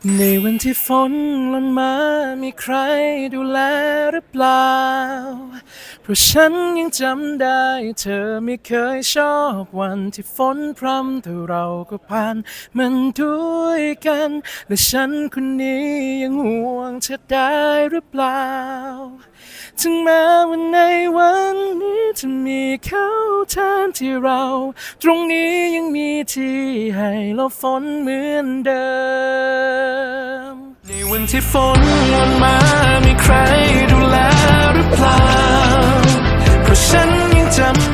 ในวันที่ฝนหล่นมามีใครดูแลหรือเปล่าเพราะฉันยังจำได้เธอไม่เคยชอบวันที่ฝนพรำแต่เราก็ผ่านมันด้วยกันและฉันคนนี้ยังห่วงเธอได้หรือเปล่าถึงแม้วันในวันนี้จะมีเขาแทนที่เราตรงนี้ยังมีที่ให้เราฝนเหมือนเดิมในวันที่ฝนหล่นมามีใครดูแลหรือเปล่าเพราะฉันยังจำ